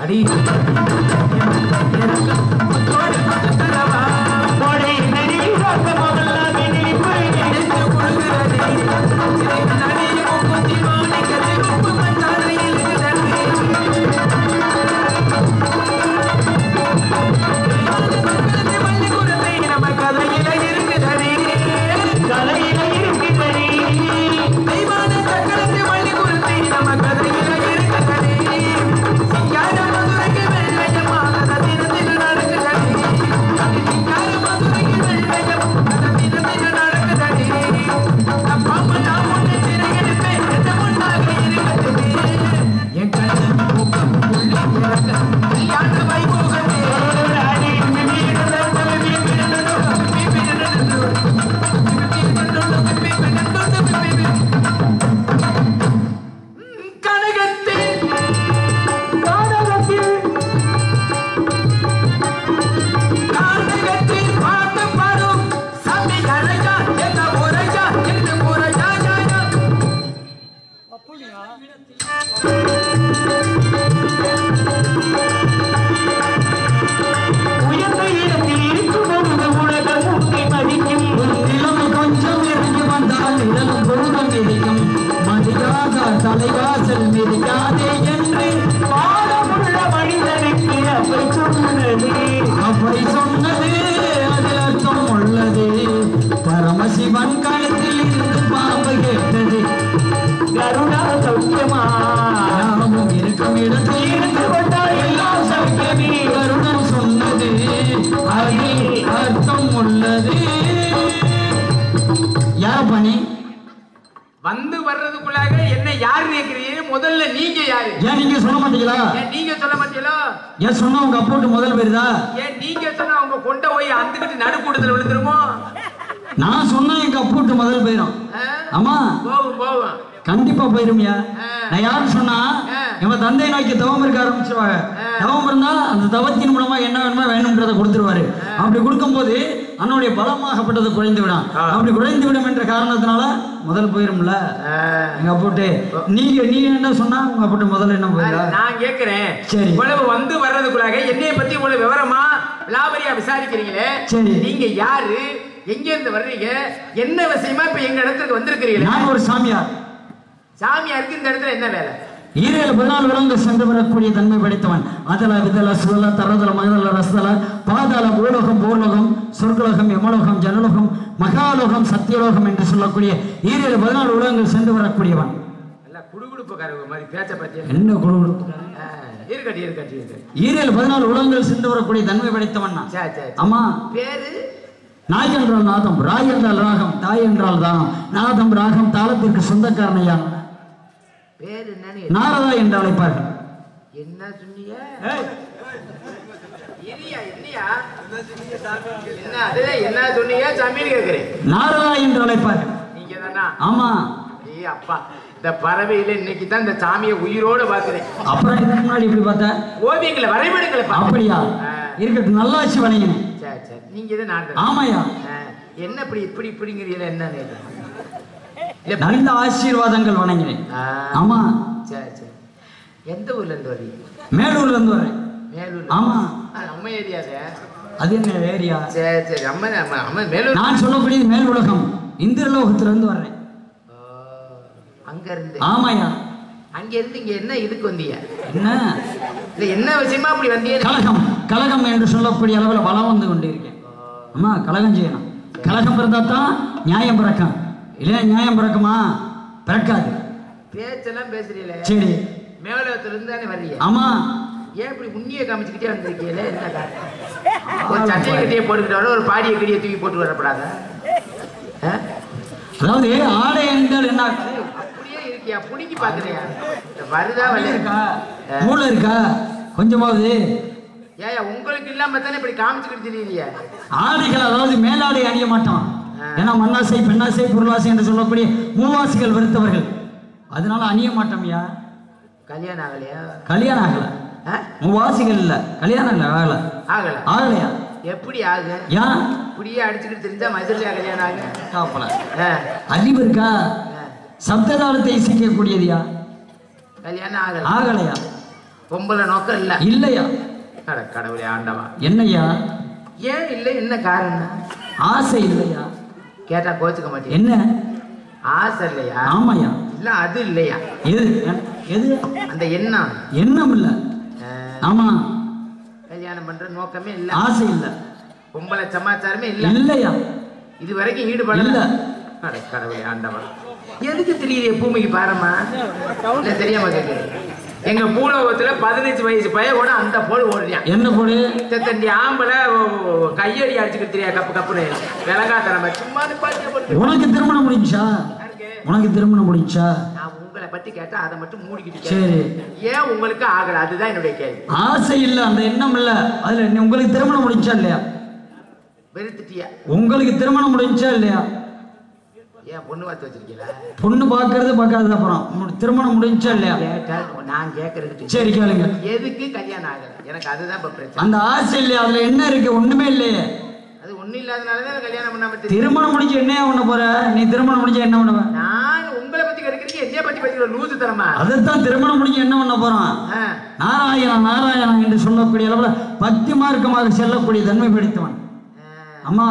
அடி தலைவாசல் மிதிக்காதே என்று பாடமுள்ள மனிதனுக்கு அப்படி சொன்னது அதில் அர்த்தம் உள்ளது. பரமசிவன் கழுத்தில் இருந்து பாம்பு கேட்டது கருணா சௌக்கியமா நாமும் இருக்கும் இடத்தில் இருந்து கொண்டால் எல்லாம் சௌக்கியமே. கருணன் சொன்னது அதில் அர்த்தம் உள்ளது. யார் பணி வந்து வர்றதுக்குள்ளாக என்ன யாரு கேக்குறீங்க? முதல்ல நீங்க யாரு? ஏன் நீங்க சொல்ல மாட்டீங்களா? ஏன் நீங்க சொல்ல மாட்டீங்களா? ஏன் சொன்னா உங்க அப்போட்டு முதல் பேருதா? ஏன் நீங்க சொன்னா உங்க கொண்ட போய் அந்துக்கிட்டு நடுக்கூட்டத்தில் விழுந்துருமோ? நான் சொன்னா எங்க அப்போட்டு முதல் போயிடும். ஆமா போகும் போகும் கண்டிப்பா போயிருமியா. நான் யாரு சொன்னா எங்க தந்தை நோக்கி தவம் இருக்க ஆரம்பிச்சிருவாங்க. தவம் இருந்தா அந்த தவத்தின் மூலமா என்ன வேணுமோ வேணும்ன்றதை கொடுத்துருவாரு. அப்படி கொடுக்கும் போது அன்னுடைய பலமாகப்பட்டது குறைந்து விடும். அப்படி குறைந்து விடும் என்ற காரணத்தினால முதல் போயிரும்ல எங்க அப்போட்டு. நீ என்ன சொன்னா உங்க அப்போட்டு முதல்ல என்ன போயிருக்கா? நான் கேக்குறேன். சரி இவ்வளவு வந்து வர்றதுக்குள்ளாக என்னைய பத்தி இவ்வளவு விவரமா விலாபரியா விசாரிக்கிறீங்களே. சரி நீங்க யாரு? எங்க இருந்து வர்றீங்க? என்ன விஷயமா இப்ப எங்க இடத்துக்கு வந்திருக்கிறீங்க? நான் ஒரு சாமியார். சாமியாருக்கு இந்த இடத்துல என்ன வேலை? 14 விலங்கு சென்று வரக்கூடிய தன்மை படைத்தவன். அதல விதல சுதல தரதல மகதல ரசதல பாதாள பூலோகம் பூலோகம் சொர்க்கலோகம் யமலோகம் ஜனலோகம் மகாலோகம் சத்தியலோகம் என்று சொல்லக்கூடிய 14 உலகங்கள் சென்று வரக்கூடியவன். எல்லாம் குடுகுடுப்புக்காரங்க மாதிரி பேச்ச பத்தி என்ன குடுகுடுப்பு? இருக்கட்டி இருக்கட்டி 14 உலகங்கள் சென்று வரக்கூடிய தன்மை படைத்தவன். ஆமா பேரு நாய் என்றால் நாதம், ராய் என்றால் ராகம், தாய் என்றால் தானம், நாதம் ராகம் தாளத்திற்கு சொந்தக்காரனையா. பேரு என்னன்னு நாரதா என்று அழைப்பார்கள். என்ன சொன்னீங்க? என்ன சொன்னீங்க? சாமின்னு கேக்குறேன். நாரதா என்று அழைப்பார்கள். நீங்க தானா? ஆமா. அப்பா இந்த பறவையில இன்னைக்கு தான் இந்த சாமியை உயிரோட பாக்குறேன். அப்புறம் இதுக்கு முன்னாடி இப்படி பார்த்தா ஓவியங்களை வரைபடங்களை அப்படியா? இருக்கட்டும், நல்லாச்சு வணங்கினேன். சரி சரி நீங்க இதை நான் ஆமாயா. என்ன இப்படி இப்படி இப்படிங்கிறீங்களா? என்ன நல்ல ஆசீர்வாதங்கள் வணங்கினேன். ஆமா சரி சரி. எந்த ஊர்ல இருந்து வரீங்க? மேலூர்ல இருந்து வரேன். மேலூர்? ஆமா. நம்ம ஏரியாத. அது என்ன ஏரியா? சரி சரி. அம்மா மேலூர். நான் சொல்லக்கூடியது மேல் உலகம் இந்திரலோகத்துல இருந்து வர்றேன். அங்க இருந்து? ஆமாயா. அங்க இருந்து இங்க என்ன இதுக்கு வந்தீங்க? என்ன இல்ல என்ன விஷயமா அப்படி வந்தீங்க? கலகம் கலகம் என்று சொல்லக்கூடிய அளவில் வளம் வந்து கொண்டிருக்கேன். ஆமா கலகம் செய்யணும். கலகம் பிறந்தா தான் நியாயம் பிறக்கும். இல்லையா நியாயம் பிறக்குமா? பிறக்காது. பேச்செல்லாம் பேசுறீங்களே. சரி மேலோகத்துல இருந்து தானே வர்றீங்க? ஆமா. ஏன் இப்படி உண்ணியை காமிச்சுக்கிட்டே வந்திருக்கீங்களே? என்ன ஒரு சட்டையை கட்டியே போட்டுக்கிட்டு வர, ஒரு பாடிய கடியை தூக்கி போட்டு வரப்படாதா? அதாவது ஆடை என்றால் என்ன? அப்படியே இருக்கியா? புடிக்கி பாக்குறியா? வருதா வரல இருக்கா? மூளை இருக்கா கொஞ்சமாவது? ஏயா உங்களுக்கு இல்லாம தானே இப்படி காமிச்சுக்கிட்டு தெரியலையா? ஆடைகள் அதாவது மேலாடை அணிய மாட்டான். ஏன்னா மண்ணாசை பெண்ணாசை பொருளாசை என்று சொல்லக்கூடிய மூவாசிகள் வெறுத்தவர்கள். அதனால அணிய மாட்டோம்யா. கல்யாணம் ஆகலையா? கல்யாணம் ஆகல. மூவாசிகள் இல்ல கல்யாணம் இல்ல. ஆகல ஆகல ஆகலையா? எப்படி ஆகு? ஏன் இப்படியே அடிச்சுக்கிட்டு தெரிஞ்சா மதுரையா கல்யாணம் ஆகு? காப்பல அறிவு இருக்கா? சப்ததாளத்தை இசைக்கக்கூடியதுயா. கல்யாணம் ஆகல. ஆகலையா? பொம்பளை நோக்கம் இல்ல இல்லையா? அட கடவுளே ஆண்டவா, என்னையா? ஏன் இல்லை? என்ன காரணம்? ஆசை இல்லையா? கேட்டா கோச்சுக்க மாட்டேன். என்ன ஆசை இல்லையா? ஆமாயா. இல்ல அது இல்லையா? எது எது? அந்த எண்ணம். எண்ணம் இல்ல. ஆமா. கல்யாணம் பண்ற நோக்கமே இல்ல, ஆசை இல்ல, பொம்பளை சமாச்சாரமே இல்ல. இல்லையா? இது வரைக்கும் ஈடுபடல. இல்ல. அட கடவுளே ஆண்டவா, எதுக்கு தெரியுது பூமிக்கு பாரமா? இல்ல தெரியாம கேட்குது. எங்க பூலோகத்துல 15 வயசு பையன் கூட அந்த போல் ஓடுறான். என்ன போடு? தண்டி ஆம்பளை கையடி அடிச்சுக்கிட்டு தெரியா கப்பு கப்புன்னு விலங்காத்தனமா சும்மா பாத்து. உனக்கு திருமணம் முடிஞ்சா? உனக்கு திருமணம் முடிஞ்சா? நான் உங்களை பத்தி கேட்டா அதை மட்டும் மூடிக்கிட்டு. சரி, ஏன் உங்களுக்கு ஆகல? அதுதான் என்னுடைய கேள்வி. ஆசை இல்ல, அந்த எண்ணம் இல்ல. அதுல உங்களுக்கு திருமணம் முடிஞ்சா இல்லையா? வெறுத்துட்டியா? உங்களுக்கு திருமணம் முடிஞ்சா இல்லையா? ஏன் பொண்ணு பார்த்து வச்சிருக்கீங்களா? பொண்ணு பார்க்கறது பார்க்காதது அப்புறம் திருமணம் முடிஞ்சா இல்லையா? நான் கேட்கறதுக்கு. சரி கேளுங்க. எதுக்கு கல்யாணம் ஆகல? எனக்கு அதுதான் இப்ப பிரச்சனை. அந்த ஆசை இல்லையா? அதுல என்ன இருக்கு? ஒண்ணுமே இல்லையே. அது ஒண்ணு இல்லாதனாலதான் கல்யாணம் பண்ணாம. திருமணம் முடிஞ்சு என்ன பண்ண போற நீ? திருமணம் முடிஞ்சு என்ன பண்ணுவ? நான் உங்களை பத்தி கேட்கறதுக்கு என்னைய பத்தி பத்தி லூசு தரமா? அதைத்தான் திருமணம் முடிஞ்சு என்ன பண்ண போறான்? நாராயணா நாராயணா என்று சொல்லக்கூடிய அளவுல பக்தி மார்க்கமாக செல்லக்கூடிய தன்மை பிடித்தவன். அம்மா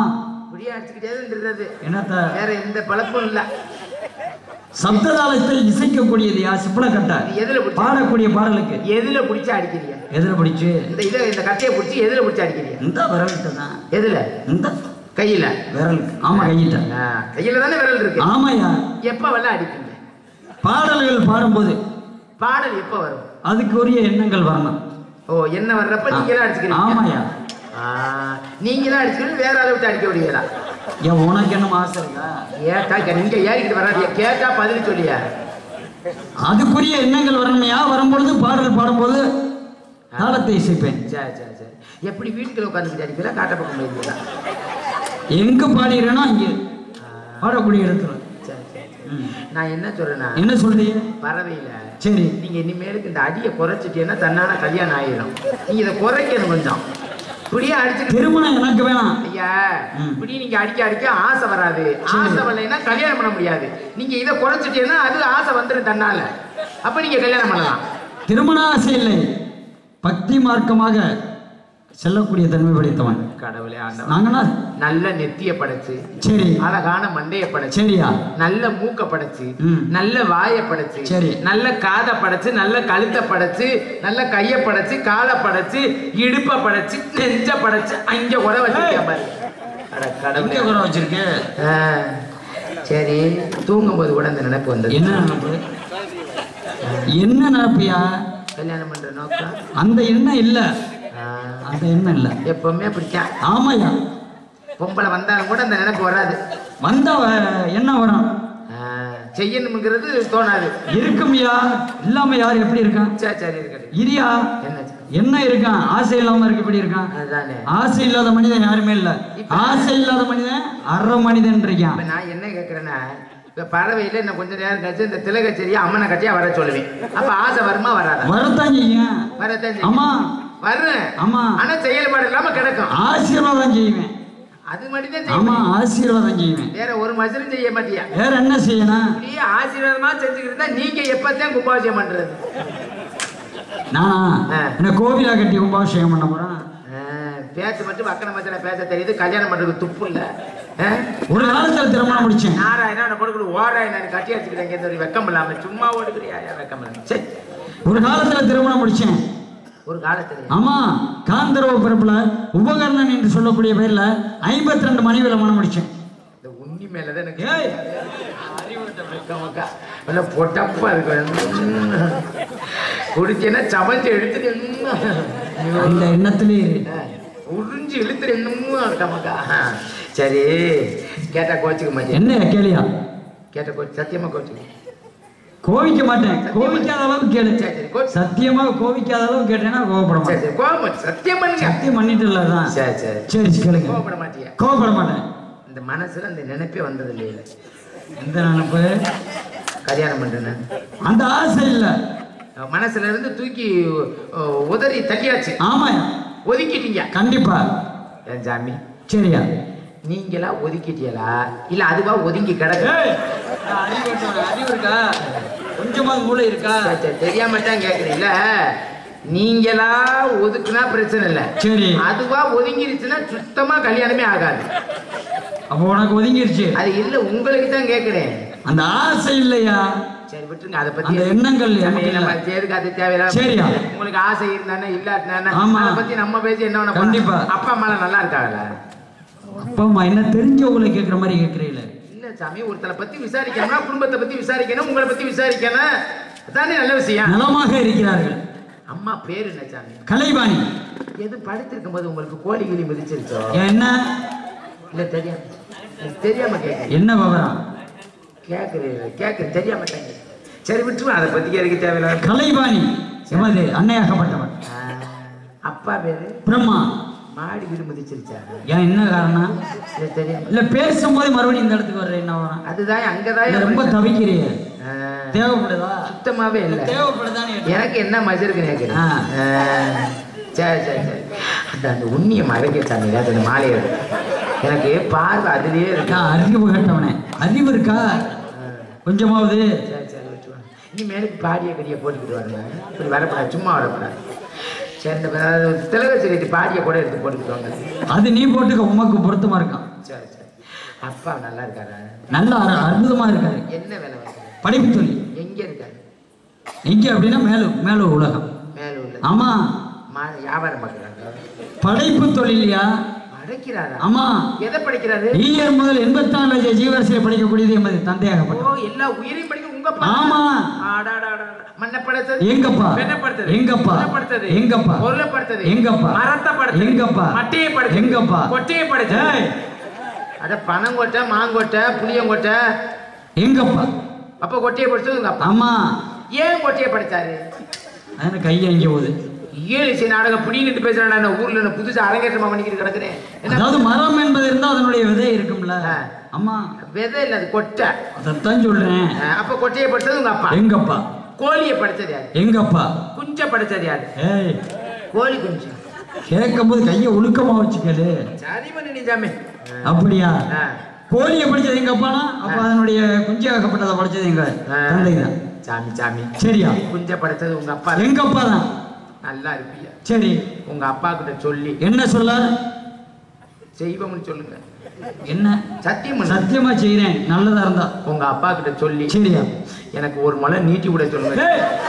என்னத்த வேற எந்த பழப்பும் இல்ல. சப்ததாளத்தை இசைக்கக்கூடியது யா சிப்பளக்கட்டை. எதுல பாடக்கூடிய பாடலுக்கு எதுல பிடிச்சு அடிக்கிறீங்க? எதுல பிடிச்சு? இந்த கட்டையை பிடிச்சி எதுல பிடிச்சு அடிக்கிறீங்க? இந்த விரல்கிட்ட தான். எதுல? இந்த கையில விரலுக்கு. ஆமா கையில. கையில தானே விரல் இருக்கு. ஆமாயா. எப்ப வெள்ள அடிப்பீங்க? பாடல்கள் பாடும்போது. பாடல் எப்ப வரும்? அதுக்கு உரிய எண்ணங்கள் வரணும். ஓ, என்ன வர்றப்ப நீங்க எல்லாம் அடிச்சுக்கிறீங்க? ஆமாயா. நீங்களா அடிச்சுக்கணும், வேற ஆளை விட்டு அடிக்க முடியல. ஏன் உனக்கு என்ன ஆசை இருக்கா? ஏட்டா நீங்க ஏறிக்கிட்டு வராதியா? கேட்டா பதில் சொல்லியா? அதுக்குரிய எண்ணங்கள் வரணுமையா? வரும்பொழுது பாடல் பாடும்போது தாளத்தை இசைப்பேன். சரி சரி சரி. எப்படி வீட்டுக்குள்ள உட்காந்துக்கிட்டு அடிப்பீங்களா? காட்ட பக்கம் போயிருக்கீங்களா? எங்க பாடிடுறேன்னா இங்க பாடக்கூடிய இடத்துல. நான் என்ன சொல்றேன்னா, என்ன சொல்றீங்க? பறவையில. சரி, நீங்க இனிமேலுக்கு இந்த அடியை குறைச்சிட்டீங்கன்னா தன்னான கல்யாணம் ஆயிடும். நீங்க இதை குறைக்கணும் கொஞ்சம். இப்படியே அடிச்சு திருமணம் எனக்கு வேணாம் ஐயா. இப்படி நீங்க அடிக்க அடிக்க ஆசை வராது. ஆசை வரலைன்னா கல்யாணம் பண்ண முடியாது. நீங்க இதை குறைச்சிட்டீங்கன்னா அது ஆசை வந்துடும் தன்னால. அப்ப நீங்க கல்யாணம் பண்ணலாம். திருமண ஆசை இல்லை, பக்தி மார்க்கமாக செல்லக்கூடிய தன்மை படைத்தவன். கடவுளே ஆண்டவன். நாங்கன்னா நல்ல நெத்திய படைச்சு, சரி, அழகான மண்டைய படைச்சு, சரியா, நல்ல மூக்க படைச்சு, நல்ல வாய படைச்சு, சரி, நல்ல காதை படைச்சு, நல்ல கழுத்தை படைச்சு, நல்ல கைய படைச்சு, காலை படைச்சு, இடுப்ப படைச்சு, நெஞ்ச படைச்சு, அங்க உர வச்சிருக்கேன் பாரு. கடவுளே உர வச்சிருக்கேன். சரி, தூங்கும் போது கூட அந்த நினைப்பு வந்தது. என்ன நினைப்பு? என்ன நினைப்பியா? கல்யாணம் பண்ற நோக்கம். அந்த எண்ணம் இல்ல, அந்த எண்ணம் இல்ல. எப்பவுமே அப்படித்தான். ஆமாயா. பொம்பளை வந்தாலும் கூட அந்த நினைப்பு வராது. வந்தா என்ன வரும்? செய்யணுங்கிறது தோணாது. இருக்கும்யா. இல்லாம யாரு எப்படி இருக்கான்? சரி சரி இருக்காது. இரியா என்ன இருக்கான்? ஆசை இல்லாம இருக்கு. இப்படி இருக்கான். ஆசை இல்லாத மனிதன் யாருமே இல்ல. ஆசை இல்லாத மனிதன் அற மனிதன் இருக்கான். நான் என்ன கேட்கிறேன்னா, இப்ப பறவையில இன்னும் கொஞ்ச நேரம் கழிச்சு இந்த திலகச்சேரியா அம்மனை கட்சியா வர சொல்லுவேன். அப்ப ஆசை வருமா வராதா? வரத்தான் செய்யும். வரத்தான் செய்யும். ஆமா வருவேன். ஆமா. ஆனா செயல்பாடு இல்லாம கிடக்கும். ஆசீர்வாதம் செய்வேன். அது மட்டும் தான். ஆமா, ஆசீர்வாதம் செய்வேன். வேற ஒரு மசலும் செய்ய மாட்டியா? வேற என்ன செய்யணும்? இப்படியே ஆசீர்வாதமா செஞ்சுக்கிட்டு நீங்க எப்பதான் கும்பாபிஷேகம் பண்றது? நானா என்ன கோவிலா கட்டி கும்பாபிஷேகம் பண்ண போறேன்? பேச்சு மட்டும் வக்கன மச்சன பேச தெரியுது. கல்யாணம் பண்றதுக்கு துப்பு இல்ல. ஒரு காலத்துல திருமணம் முடிச்சேன். நாராயணா போட்டு ஓராயணா கட்டி வச்சுக்கிறேன். வெக்கம் இல்லாம சும்மா ஓடுக்கிறியா? வெக்கம் இல்லாம. சரி, ஒரு காலத்துல திருமணம் முடிச்சேன். ஒரு காலத்துல. ஆமா, காந்தர்வ பிறப்புல உபகரணன் என்று சொல்லக்கூடிய பேர்ல 52 மனைவியில மனம் முடிச்சேன். இந்த உண்ணி மேலதான் எனக்கு பொட்டப்பா இருக்கு. குடிச்சேன்னா சமைச்சு எடுத்துட்டு அந்த எண்ணத்திலே உறிஞ்சு இழுத்துட்டு என்னமோ இருக்கமாக்கா. சரி, கேட்டா கோச்சுக்க மாட்டேன். என்ன கேளியா? கேட்ட கோச்சு சத்தியமா கோச்சுக்க. கோவிக்க மாட்டேன். கோவிக்காத அளவுக்கு கேளு. சத்தியமா கோவிக்காத அளவுக்கு கேட்டேன்னா கோவப்பட மாட்டேன். சத்தியம் பண்ணுங்க. சத்தியம் பண்ணிட்டு இல்லதான். சரி சரி சரி கேளுங்க. கோவப்பட மாட்டியா? கோவப்பட மாட்டேன். இந்த மனசுல அந்த நினைப்பே வந்தது இல்லையில. எந்த நினைப்பு? கல்யாணம் பண்றேன்னு அந்த ஆசை இல்ல. மனசுல இருந்து தூக்கி உதறி தட்டியாச்சு. ஆமாயா, ஒதுக்கிட்டீங்க. கண்டிப்பா. ஏன் சாமி? சரியா, நீங்களா ஒதுக்கிட்டீங்களா இல்ல அதுவா ஒதுங்கி கிடக்கு? அறிவு இருக்கா? கொஞ்சமா மூளை இருக்கா? தெரியாம தான் கேக்குறீங்களா? நீங்களா ஒதுக்குனா பிரச்சனை இல்ல. சரி. அதுவா ஒதுங்கிருச்சுன்னா சுத்தமா கல்யாணமே ஆகாது. அப்ப உனக்கு ஒதுங்கிருச்சு. அது இல்ல, உங்களுக்கு தான் கேக்குறேன். அந்த ஆசை இல்லையா? சரி விட்டுருங்க, அதை பத்தி அந்த எண்ணங்கள் எதுக்கு அது தேவையில்ல. சரியா? உங்களுக்கு ஆசை இருந்தானே இல்லாட்டினானே அதை பத்தி நம்ம பேசி என்ன பண்ண. கண்டிப்பா. அப்பா அம்மா நல்லா இருக்காங்கல்ல? அப்பா அம்மா என்ன தெரிஞ்சவங்களை கேட்குற மாதிரி கேட்குறீங்கள? இல்ல சாமி, ஒருத்தரை பத்தி விசாரிக்கணும், குடும்பத்தை பத்தி விசாரிக்கணும், உங்களை பத்தி விசாரிக்கணும், அதானே நல்ல விஷயம். நலமாக இருக்கிறார்கள். அம்மா பேரு என்ன சாமி? கலைவாணி. எது படுத்திருக்கும் போது உங்களுக்கு கோழி கிளி மிதிச்சிருச்சோ? என்ன இல்ல தெரியாம தெரியாம கேட்க. என்ன விவரம் கேட்க தெரியாம கேட்க. சரி விட்டுருவோம், அதை பத்தி கேட்க தேவையில்ல. கலைவாணி எமது அன்னையாகப்பட்டவன். அப்பா பேரு பிரம்மா. மாடி வீடு மிதிச்சிருச்சா? ஏன் என்ன காரணம்? தெரியும் இல்ல, பேசும்போது மறுபடியும் இந்த இடத்துக்கு வர்ற என்ன வரும்? அதுதான் அங்கதான் ரொம்ப தவிக்கிறீங்க. தேவைப்படுதா? சுத்தமாவே இல்ல. தேவைப்படுதானே? எனக்கு என்ன மஜருக்கு கேட்கிறேன். சரி சரி சரி. அந்த உண்ணிய மறைக்காம அந்த மாலையை எனக்கு பார்வை அதுலயே இருக்கா. அறிவு கட்டவனே, அறிவு இருக்கா கொஞ்சமாவது? சரி சரி விட்டுருவாங்க. இனி மேலுக்கு பாடிய கடியை போட்டுக்கிட்டு வாங்க. இப்படி வரப்படாது, சும்மா வரப்படாது. சரி, இந்த திலக சொல்லிட்டு பாடிய கூட எடுத்து போட்டுக்கிட்டு வாங்க. அது நீ போட்டுக்க, உமக்கு பொருத்தமா இருக்கான். சரி சரி. அப்பா நல்லா இருக்காரா? நல்லா அற்புதமா இருக்காரு. என்ன வேலை பார்க்குறாரு? படிப்பு தொழில். எங்க இருக்காரு? எங்க அப்படின்னா மேலூர் உலகம். மேலூர்ல? ஆமா. வியாபாரம் பார்க்குறாங்க. படைப்பு தொழிலையா? படிக்கிறாரா? ஆமா. எதை படிக்கிறாரு? ஈயர் முதல் 84 ஜீவராசியை படிக்கக்கூடியது எமது தந்தையாகப்பட்டது. ஓ, எல்லா உயிரையும் படிக்க உங்க அப்பா? ஆமா. மண்ணை படைத்தது எங்கப்பா? வெண்ணை படைத்தது எங்கப்பா? படைத்தது எங்கப்பா? பொருளை படைத்தது எங்கப்பா? மரத்தை படைத்தது எங்கப்பா? மட்டையை படைத்தது எங்கப்பா? கொட்டையை படைத்தது. அட பனங்கொட்டை, மாங்கொட்டை, புளியங்கொட்டை எங்கப்பா? அப்ப கொட்டையை படிச்சது உங்க அப்பா? ஆமா. ஏன் கொட்டையை படிச்சாரு? அது கையை எங்கே போகுது? ஏழு நாடகம் புடிங்கிட்டு பேசுறேன். ஊர்ல புதுசா அரங்கேற்றமா பண்ணிக்கிட்டு கிடக்குறேன். அதாவது மரம் என்பது இருந்தா அதனுடைய விதை இருக்கும்ல. அம்மா விதை இல்ல, அது கொட்டை. அதான் சொல்றேன். அப்ப கொட்டையை படிச்சது உங்க அப்பா? எங்கப்பா? கோழியை படிச்சது யாரு? எங்கப்பா? குஞ்ச படிச்சது யாரு? ஏய், கோழி குஞ்சு. கேட்கும் போது கையை ஒழுக்கமா வச்சுக்கலு. சரி பண்ணி ஜாமே. அப்படியா? கோழியை படிச்சது எங்க அப்பானா? அப்ப அதனுடைய குஞ்சாகப்பட்டதை படிச்சது எங்க தந்தை தான். சாமி சாமி. சரியா? குஞ்ச படிச்சது உங்க அப்பா? எங்க அப்பா தான். நல்லா இருப்பியா? சரி. உங்க அப்பா கிட்ட சொல்லி என்ன சொல்ல? செய்வோம்னு சொல்லுங்க. என்ன? சத்தியம். சத்தியமா செய்யறேன், நல்லதா இருந்தா. உங்க அப்பா கிட்ட சொல்லி சரியா எனக்கு ஒரு மலை நீட்டி விட சொல்லுங்க.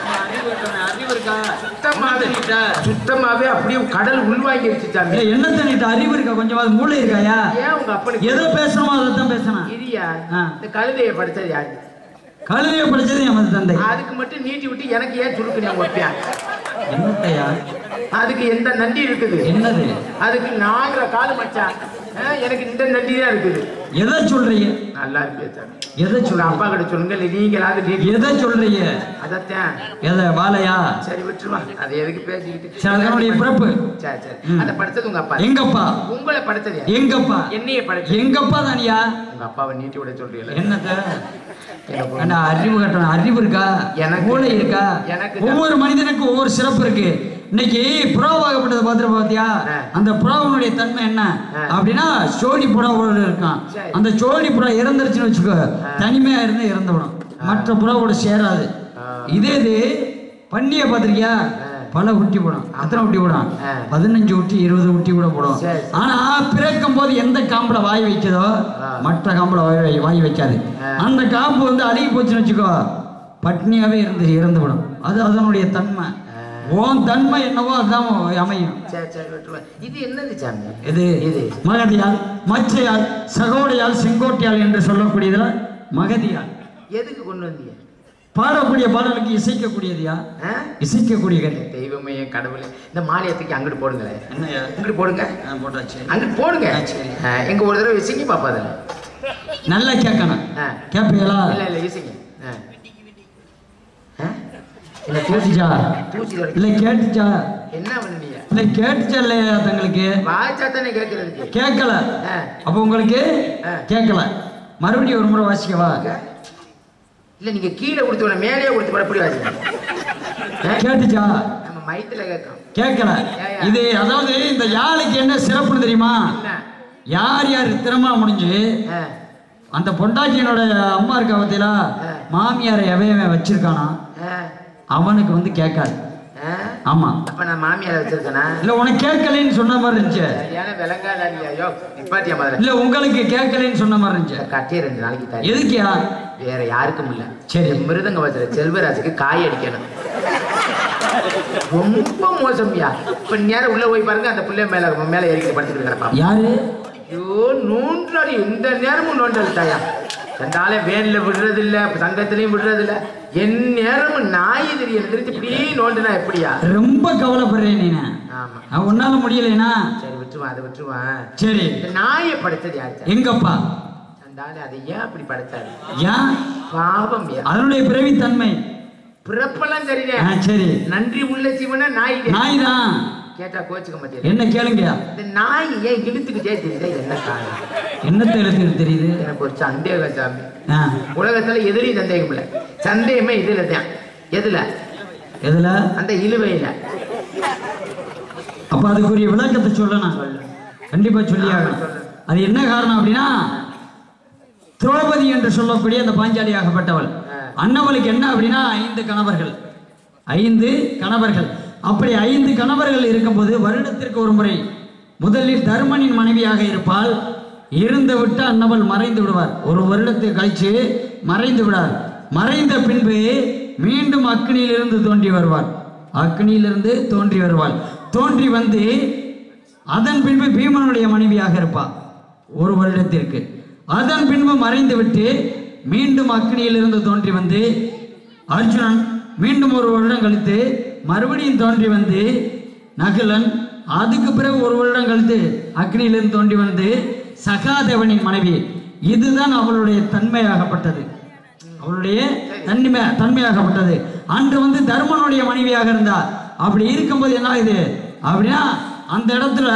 சுத்தமாவே அப்படியே கடல் உள்வாங்கிருச்சு சாமி. என்ன தண்ணிட்டு அறிவு இருக்கா? கொஞ்சமாவது மூளை இருக்காயா? ஏன் உங்க அப்பா எதை பேசணுமோ அதைத்தான் பேசணும். இரியா, இந்த கழுதையை படிச்சது யாரு? கழுதையை படிச்சது எமது தந்தை. அதுக்கு மட்டும் நீட்டி விட்டு எனக்கு ஏன் சுருக்குறேன் ஒப்பியா? என்னத்தையா? அதுக்கு எந்த நன்றி இருக்குது? என்னது? அதுக்கு 4 காலு மச்சான். எனக்கு இந்த நன்றி தான் இருக்குது. எதை சொல்றீங்க? நல்லா இருக்கு. எதை சொல்ற? அப்பா கிட்ட சொல்லுங்க. நீங்களாவது எதை சொல்றீங்க? அதத்தான். எதை? வாழையா? சரி விட்டுருவா, அதை எதுக்கு பேசிக்கிட்டு. அதனுடைய பிறப்பு. சரி சரி. அதை படிச்சது உங்க அப்பா? எங்கப்பா? உங்களை படிச்சது எங்கப்பா? என்னைய படிச்சது எங்கப்பா தானியா? உங்க அப்பாவை நீட்டி விட சொல்றீங்க. என்னத்த? அறிவு கட்டணும். அறிவு இருக்கா? எனக்கு மூளை இருக்கா? எனக்கு ஒவ்வொரு மனிதனுக்கும் ஒவ்வொரு சிறப்பு இருக்கு. இன்னைக்கு புறாவாகப்பட்டதை பார்த்துட்டு பாத்தியா? அந்த புறாவுடைய தன்மை என்ன அப்படின்னா சோழி புறாவோட இருக்கான். அந்த சோழி புறா இறந்துருச்சுன்னு வச்சுக்கோ, தனிமையா இருந்து இறந்துவிடும், மற்ற புறாவோட சேராது. இதே இது பண்ணிய பார்த்திருக்கியா? பல குட்டி போடும். அத்தனை குட்டி போடும்? 15 குட்டி 20 குட்டி கூட போடும். ஆனா பிறக்கும் போது எந்த காம்புல வாய் வைக்கதோ மற்ற காம்புல வாய் வைக்காது. அந்த காம்பு வந்து அழுகி போச்சுன்னு வச்சுக்கோ, பட்னியாவே இறந்து விடும். அது அதனுடைய தன்மை. ஓன் தன்மை என்னவோ அதுதான் அமையும். இது என்னது சாமி? இது மகதியால், மச்சையால், சகோடையால், செங்கோட்டையால் என்று சொல்லக்கூடியதுல மகதியால். எதுக்கு கொண்டு வந்தீங்க? பாடக்கூடிய பாடலுக்கு இசைக்கக்கூடியதுயா? இசைக்கக்கூடிய தெய்வமே கடவுளே. இந்த மாலையத்துக்கு அங்கிட்டு போடுங்களேன். என்னையா? இங்கிட்டு போடுங்க. போட்டாச்சு. அங்கிட்டு போடுங்க. எங்க ஒரு தடவை இசைங்க பாப்பா. அதில் நல்லா கேட்கணும். கேட்பீங்களா? இல்லை இல்லை இசைங்க. இல்லை கேட்டுச்சா? இல்லை கேட்டுச்சா? என்ன பண்ணீங்க? இல்லை கேட்டுச்சா இல்லையா தங்களுக்கு? வாய்ச்சா தானே கேட்கறதுக்கு. கேட்கல. அப்போ உங்களுக்கு கேட்கல. மறுபடியும் ஒரு முறை வாசிக்கவா? இல்ல நீங்க கீழே கொடுத்து மேலேயே கொடுத்து எப்படி வாசிக்கணும்? கேட்டுச்சா? நம்ம மைத்துல கேட்கணும். கேட்கல. இது அதாவது இந்த யாழுக்கு என்ன சிறப்புன்னு தெரியுமா? யார் யார் திருமணம் முடிஞ்சு அந்த பொண்டாட்டியனோட அம்மா இருக்கா பத்தியா, மாமியாரை எவையவன் வச்சிருக்கானா அவனுக்கு வந்து கேட்காது. ஆமா. அப்ப நான் மாமியார் வச்சிருக்கேனா? இல்ல உனக்கு கேட்கலன்னு சொன்ன மாதிரி இருந்துச்சு. ஏன்னா விளங்காதாரியா நிப்பாட்டியா மாதிரி. இல்ல உங்களுக்கு கேட்கலன்னு சொன்ன மாதிரி இருந்துச்சு. கட்டிய 2 நாளைக்கு தான். எதுக்கியா? வேற யாருக்கும் இல்ல. சரி. மிருதங்க வச்சுற செல்வராஜுக்கு காய் அடிக்கணும். ரொம்ப மோசம்யா. இப்ப நேரம் உள்ள போய் பாருங்க, அந்த பிள்ளை மேல ஏறிக்கிட்டு படுத்துட்டு கிடப்பா. யாரு? ஐயோ நோண்டாடி, இந்த நேரமும் நோண்டல்தாயா. ரெண்டாலே வேன்ல விடுறது இல்ல, சங்கத்திலையும் விடுறது இல்ல. என் நேரமும் நாய் தெரியுது இப்படி நோண்டுனா எப்படியா? ரொம்ப கவலைப்படுறேன் நீ. ஆமா. உன்னால முடியலனா சரி விட்டுருவான், அதை விட்டுருவான். சரி. இந்த நாயை படைச்சது யாரு? எங்கப்பா? ரெண்டாலே அதை ஏன் அப்படி படைச்சாரு? ஏன்? பாவம். அதனுடைய பிறவி தன்மை. பிறப்பெல்லாம் சரிங்க. சரி. நன்றி உள்ள ஜீவனா நாய் தான். கேட்டா கோச்சுக்க மாட்டேன். என்ன கேளுங்க? இந்த நாய் ஏன் இழுத்துக்கிட்டே தெரியுது? என்ன காரணம்? என்னத்தை இழுத்துக்கிட்டு தெரியுது? எனக்கு ஒரு சந்தேகம் சாமி. உலகத்துல எதிரையும் சந்தேகம் இல்லை. சந்தேகமே இதுல தான். எதுல? அந்த இழுவையில. அப்ப அதுக்குரிய விளக்கத்தை சொல்லணும். கண்டிப்பா சொல்லியாக. அது என்ன காரணம் அப்படின்னா, திரௌபதி என்று சொல்லக்கூடிய அந்த பாஞ்சாலியாகப்பட்டவள், அன்னவளுக்கு என்ன அப்படின்னா 5 கணவர்கள். 5 கணவர்கள். அப்படி 5 கணவர்கள் இருக்கும்போது வருடத்திற்கு ஒரு முறை முதலில் தர்மனின் மனைவியாக இருப்பாள். இருந்து விட்டு அன்னவள் மறைந்து விடுவார். ஒரு வருடத்துக்கு கழிச்சு மறைந்து விடார். மறைந்த பின்பு மீண்டும் அக்னியிலிருந்து தோன்றி வருவார். அக்னியிலிருந்து தோன்றி வருவாள். தோன்றி வந்து அதன் பின்பு பீமனுடைய மனைவியாக இருப்பார் ஒரு வருடத்திற்கு. அதன் பின்பு மறைந்து விட்டு மீண்டும் அக்னியிலிருந்து தோன்றி வந்து அர்ஜுனன். மீண்டும் ஒரு வருடம் கழித்து மறுபடியும் தோன்றி வந்து நகுலன். அதுக்கு பிறகு ஒரு வருடம் கழித்து அக்னியிலிருந்து தோன்றி வந்து சகாதேவனின் மனைவி. இதுதான் அவளுடைய தன்மையாகப்பட்டது. அவளுடைய தன்மையாகப்பட்டது. அன்று வந்து தர்மனுடைய மனைவியாக இருந்தார். அப்படி இருக்கும்போது என்ன ஆகுது அப்படின்னா, அந்த இடத்துல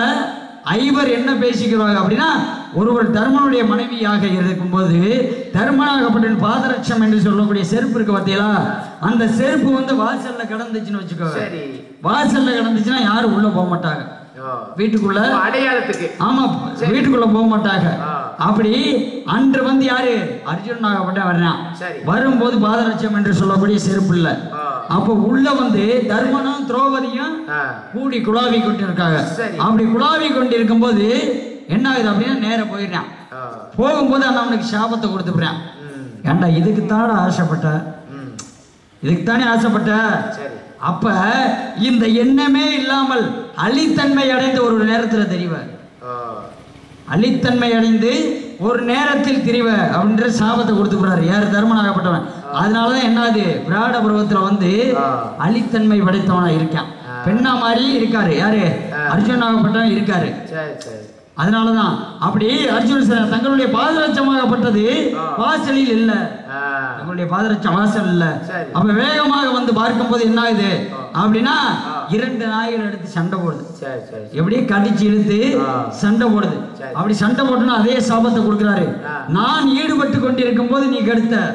5 என்ன பேசிக்கிறாங்க அப்படின்னா, ஒருவர் தர்மனுடைய மனைவியாக இருக்கும்போது தர்மனாகப்பட்ட பாதரட்சம் என்று சொல்லக்கூடிய செருப்பு இருக்கு பார்த்தீங்களா, அந்த செருப்பு வந்து வாசல்ல கிடந்துச்சுன்னு வச்சுக்கோங்க. வாசல்ல கிடந்துச்சுன்னா யாரும் உள்ள போக மாட்டாங்க. வீட்டுக்குள்ள அடையாளத்துக்கு. ஆமா, வீட்டுக்குள்ள போக மாட்டாங்க. அப்படி அன்று வந்து யாரு? அர்ஜுனாகப்பட்ட வர்றான். வரும்போது பாதரட்சம் என்று சொல்லக்கூடிய செருப்பு இல்ல. அப்ப உள்ள வந்து தர்மனும் திரௌபதியும் கூடி குழாவி கொண்டு இருக்காங்க. அப்படி குழாவி கொண்டு இருக்கும் போது என்ன ஆகுது அப்படின்னா, நேர போயிடுறான். போகும்போது அவனுக்கு சாபத்தை கொடுத்துடுறான். ஏண்டா இதுக்குத்தானே ஆசைப்பட்ட, இதுக்குத்தானே ஆசைப்பட்ட. அப்ப இந்த எண்ணமே இல்லாமல் அழித்தன்மை அடைந்த ஒரு நேரத்தில் தெரிவார். அழித்தன்மை அடைந்து ஒரு நேரத்தில் திரிவ அப்படின்ற சாபத்தை கொடுத்துக்கிறாரு. யார்? தர்மனாகப்பட்டவன். அதனாலதான் என்னது, விராட பருவத்துல வந்து அழித்தன்மை படைத்தவனா இருக்கான். பெண்ணா மாதிரி இருக்காரு. யாரு? அர்ஜுனாகப்பட்டவன் இருக்காரு. அதனாலதான் அப்படி அர்ஜுனன் தங்களுடைய பாதரட்சமாகப்பட்டது வாசலில் இல்ல. தங்களுடைய பாதரட்சம் வாசல் இல்ல. அப்ப வேகமாக வந்து பார்க்கும் போது என்ன ஆகுது அப்படின்னா, 2 நாய்கள் எடுத்து சண்டை போடுது. எப்படியே கடிச்சு இழுத்து சண்டை போடுது. அப்படி சண்டை போட்டுன்னா அதே சாபத்தை கொடுக்கிறாரு. நான் ஈடுபட்டு கொண்டிருக்கும் போது நீ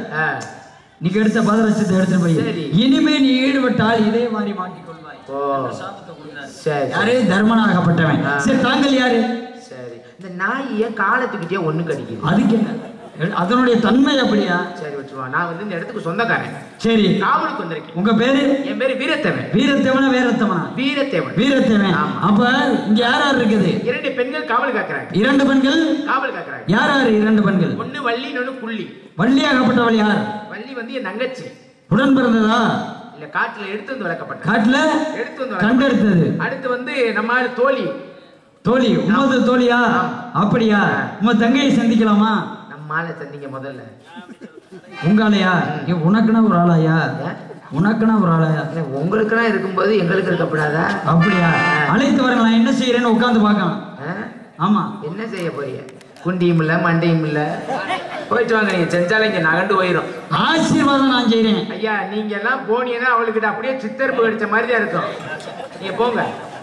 கெடுத்த பாதரட்சத்தை எடுத்துட்டு போய் இனிமே நீ ஈடுபட்டால் இதே மாதிரி மாட்டிக்கொள்வாய். சாபத்தை கொடுக்கிறாரு. யாரு? தர்மனாகப்பட்டவன். சரி, தாங்கள் யாரு? இந்த நாயை காலத்துக்கிட்டே ஒண்ணு கடிக்குது. அதுக்கு என்ன? அதனுடைய தன்மை அப்படியா? சரி விட்டுருவா. நான் வந்து இந்த இடத்துக்கு சொந்தக்காரன். சரி, காவலுக்கு வந்திருக்கேன். உங்க பேரு? என் பேரு வீரத்தேவன். வீரத்தேவனா? வேரத்தேவனா? வீரத்தேவன். வீரத்தேவன். அப்ப இங்க யார் இருக்குது? 2 பெண்கள் காவல் காக்குறாங்க. 2 பெண்கள் காவல் காக்குறாங்க. யார்? 2 பெண்கள். ஒண்ணு வள்ளி, இன்னொன்னு புள்ளி. வள்ளியாகப்பட்டவள் யார்? வள்ளி வந்து என் தங்கச்சி. உடன் பிறந்ததா? இல்ல, காட்டுல எடுத்து வந்து வளர்க்கப்பட்ட. காட்டுல எடுத்து வந்து கண்டெடுத்தது. அடுத்து வந்து நம்ம தோழி. தோழி? உமது தோழியா? அப்படியா? உங்க தங்கையை சந்திக்கலாமா? நம்மால சந்திக்க முதல்ல. உங்களையா? உனக்குன்னா ஒரு ஆளாயா? உனக்குன்னா ஒரு ஆளாயா? உங்களுக்குன்னா இருக்கும்போது எங்களுக்கு இருக்கப்படாதா? அப்படியா? அழைத்து வரங்க. நான் என்ன செய்யறேன்னு உட்காந்து பார்க்கலாம். ஆமா, என்ன செய்ய போறீங்க? குண்டியும் இல்ல, மண்டையும் இல்ல. போயிட்டு வாங்க. நீங்க செஞ்சாலும் இங்க நகண்டு போயிடும். ஆசீர்வாதம் நான் செய்யறேன். ஐயா, நீங்க எல்லாம் போனீங்கன்னா அவளுக்கிட்ட அப்படியே சித்தரிப்பு கடிச்ச மாதிரி தான் இருக்கும். நீங்க போங்க.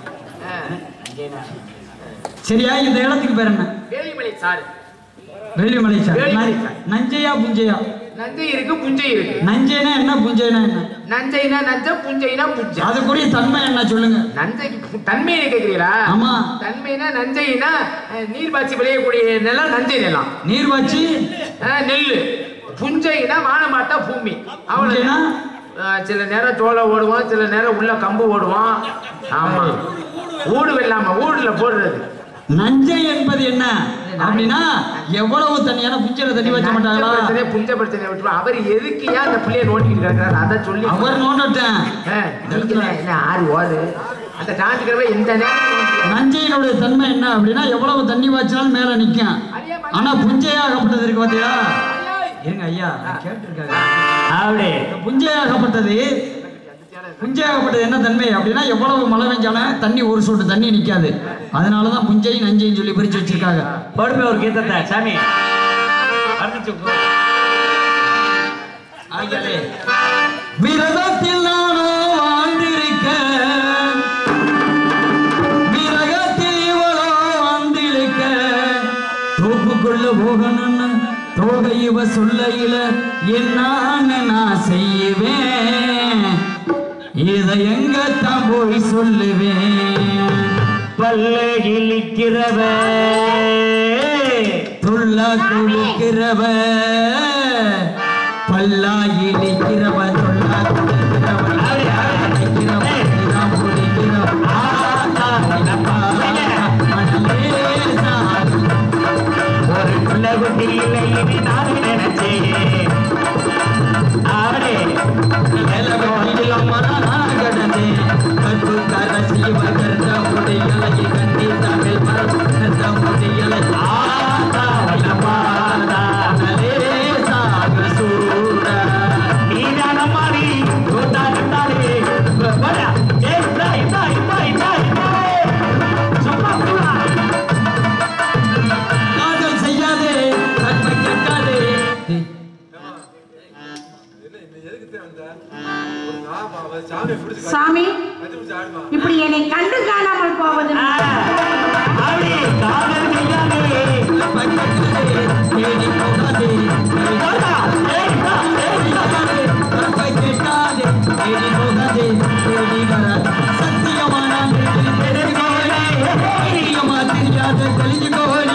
சரியா? இந்த இடத்துக்கு பேர் என்ன? வேலிமலை சாறு. வேலிமலை சாறு. நஞ்சையா புஞ்சையா? நஞ்சை இருக்கு, புஞ்சை இருக்கு. நஞ்சைனா என்ன, புஞ்சைனா என்ன? நஞ்சைனா நஞ்சம், புஞ்சைனா புஞ்சை. அதுக்குரிய தன்மை என்ன சொல்லுங்க? நஞ்சைக்கு தன்மையை கேட்கிறீங்களா? ஆமா. தன்மைனா நஞ்சைனா நீர்பாய்ச்சி விளையக்கூடிய நிலம் நஞ்சை நிலம். நீர்பாய்ச்சி நெல்லு. புஞ்சைனா வானமாட்டா பூமி. அவ்வளவுனா சில நேரம் சோளை ஓடுவோம், சில நேரம் உள்ள கம்பு ஓடுவோம். ஆமா, ஊடு வெள்ளாம ஊடுல போடுறது. நஞ்சை என்பது என்ன அப்படின்னா எவ்வளவு தண்ணியான புஞ்சையில தண்ணி வச்ச மாட்டாங்களா? புஞ்ச பிரச்சனை விட்டு அவர் எதுக்கு ஏன் அந்த பிள்ளைய நோண்டிட்டு இருக்காரு அதை சொல்லி அவர் நோண்டட்டேன். என்ன ஆறு ஓடு அந்த ஞாயிற்றுக்கிழமை இந்த நேரம். நஞ்சையினுடைய தன்மை என்ன அப்படின்னா எவ்வளவு தண்ணி வச்சாலும் மேல நிக்கும். ஆனா புஞ்சையாகப்பட்டது இருக்கு பாத்தியா? இருங்க ஐயா கேட்டிருக்காங்க. அப்படி புஞ்சையாகப்பட்டது என்ன தன்மை அப்படின்னா எவ்வளவு மழை பெஞ்சாலும் தண்ணி ஒரு சொட்டு தண்ணி நிக்காது. அதனாலதான் புஞ்சை நஞ்சைன்னு சொல்லி பிரிச்சு வச்சிருக்காங்க. படுமை ஒரு கீதத்தை சாமி விரதத்தில் நானோ வாழ்ந்திருக்க, விரகத்தில் இவளோ வந்திருக்க, தோப்புக்குள்ள போகணும்னு தோகை இவ சொல்லையில என்னான்னு நான் செய்வேன். இதை எங்கத்தான் போய் சொல்லுவேன். பல்ல இழிக்கிறவ துள்ளா குளிக்கிறவ, பல்லா இழிக்கிறவ, துள்ளா குளிக்கிறவ, ஒரு குள்ளகுட்டி இல்லை நான் நினைச்சேன். அவரே கடந்தே கட்டு கரசிவ கருத முடியலை கண்டி தமிழ் மரத முடியலை சூட நீதான மாறி காதல் செய்யாதே நன்மை கேட்காதே. சாமி இப்படி என்னை கண்டு காணாமல் போவது சத்தியமான தெரியாத கலிஞ்சு கோழி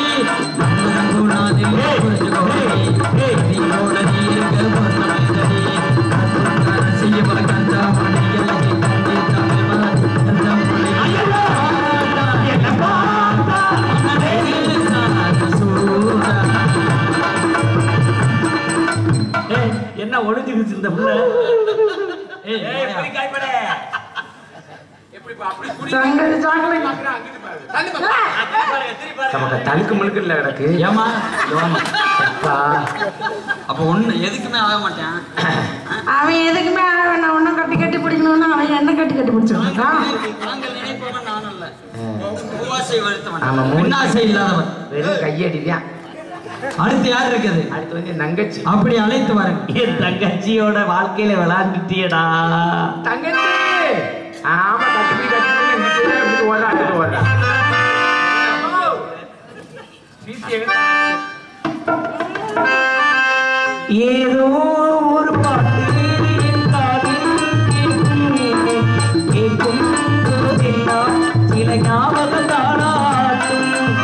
என்ன ஒளிஞ்சுக்கிச்சு இந்த புள்ள? தழுக்கு முழுக்கல கிடக்கு. ஏமா அப்ப ஒண்ணு எதுக்குமே ஆக மாட்டேன். அவன் எதுக்குமே ஆக வேண்டாம். ஒன்னும் கட்டி கட்டி பிடிக்கணும்னு அவன் என்ன கட்டி கட்டி பிடிச்சிருக்கான். வெறும் கையடிதான். அடுத்து யார் இருக்குது? அடுத்து வந்து தங்கச்சி. அப்படி அழைத்து வாருங்க. என் தங்கச்சியோட வாழ்க்கையில விளையாண்டுட்டியடா தங்கச்சி. ஆமா கட்டி கட்டி ஓடுறா. ஏதோ ஒரு பாட்டு கேட்கும் போதெல்லாம் சில ஞாபகம் தாளாட்டும்.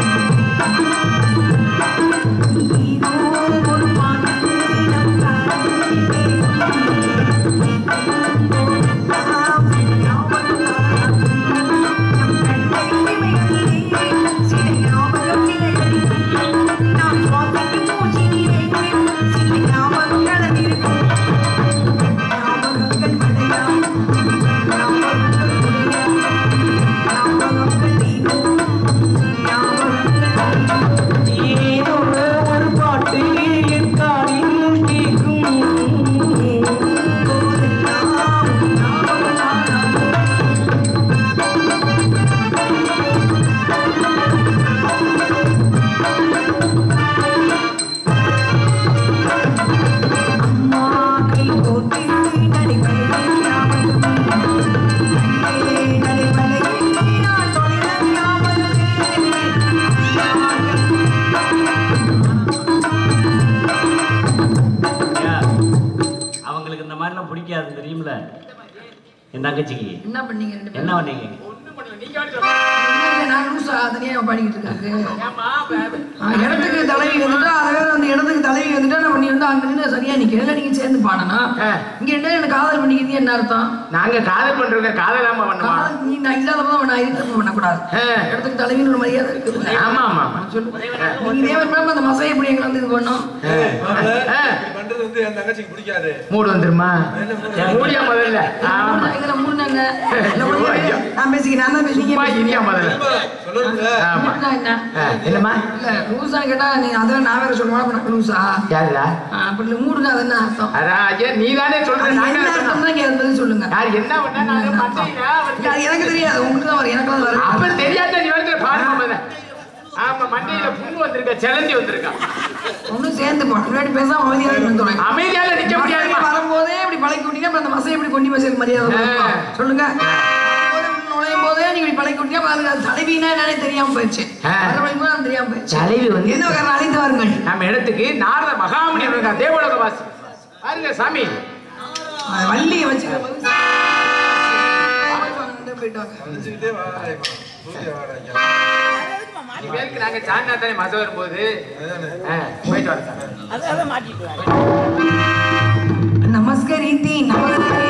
பிடிக்காது தெரியுமில்ல என் தங்கச்சிக்கு. என்ன பண்ணீங்க? என்ன பண்ணீங்க? நான் லூசா தனியா பாடிக்கிட்டு இருக்காரு. இடத்துக்கு தலைவி வந்துட்டா அதை வேற அந்த இடத்துக்கு தலைவி வந்துட்டா நம்ம நீ வந்து அங்க நின்று சரியா நிக்கல நீங்க சேர்ந்து பாடணும். இங்க என்ன எனக்கு காதல் பண்ணிக்கிறது என்ன அர்த்தம்? நாங்க காதல் பண்றோங்க காதலாம பண்ணுமா? நீ நான் இல்லாதப்பதான் நான் இருக்க பண்ணக்கூடாது. இடத்துக்கு தலைவின்னு ஒரு மரியாதை இருக்கு. ஆமா ஆமா சொல்லு. நீங்க தேவைப்படாம அந்த மசை எப்படி எங்களை வந்து இது பண்ணும் பண்றது வந்து என் தங்கச்சிக்கு பிடிக்காது. மூடு வந்துருமா? மூடியா முதல்ல? ஆமா இதுல மூடுனாங்க. நான் பேசிக்கிறேன். நான் தான் பேசிக்கிறேன். இனியா முதல்ல சொல்லுங்க. ஆமா என்னமா? இல்ல லூசா கேட்டா நீ அதான் நான் வேற சொல்லுவேன். அப்ப நான் லூசா யாருடா? அப்படி மூடுனா அது என்ன அர்த்தம்? அதான் ஐயா நீ தானே சொல்ற. நாங்க என்ன அர்த்தம் தான் கேட்பது சொல்லுங்க. யார் என்ன பண்ணா நான் மண்டையில எனக்கு தெரியாது. உங்களுக்கு தான் வரும். எனக்கு வரும். அப்ப தெரியாத நீ வந்து பாருங்க முதல்ல. ஆமா மண்டையில புண்ணு வந்திருக்க செலஞ்சி வந்திருக்கா. ஒன்னும் சேர்ந்து போ. முன்னாடி பேசாம அமைதியா நின்னு அமைதியால நிக்க முடியாது. வரும்போதே இப்படி பழக்கி விட்டீங்க. அப்புறம் அந்த மசை எப்படி கொண்டு பேச மரியாதை சொல்லுங்க. நுழையும் போதே நீங்க இப்படி பழக்கி விட்டீங்க. அது தலைவினா என்னன்னே தெரியாம போயிடுச்சு. தெரியாம போயிடுச்சு. தலைவி வந்து என்ன காரணம் அழைத்து வாருங்கள். நம்ம இடத்துக்கு நாரத மகாமுனி இருக்காங்க. தேவலோக வாசி பாருங்க சாமி. வள்ளியை வச்சுக்க நாங்க சாந்தா தானே மச வரும்போது போயிட்டு வர நமஸ்கரித்தி நமஸ்கரி